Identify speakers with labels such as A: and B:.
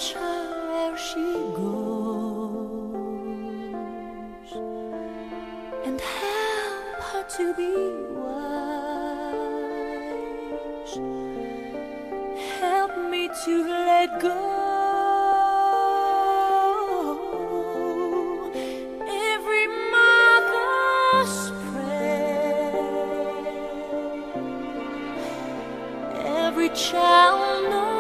A: watch her where she goes and help her to be wise. Help me to let go. Every mother's prayer, every child knows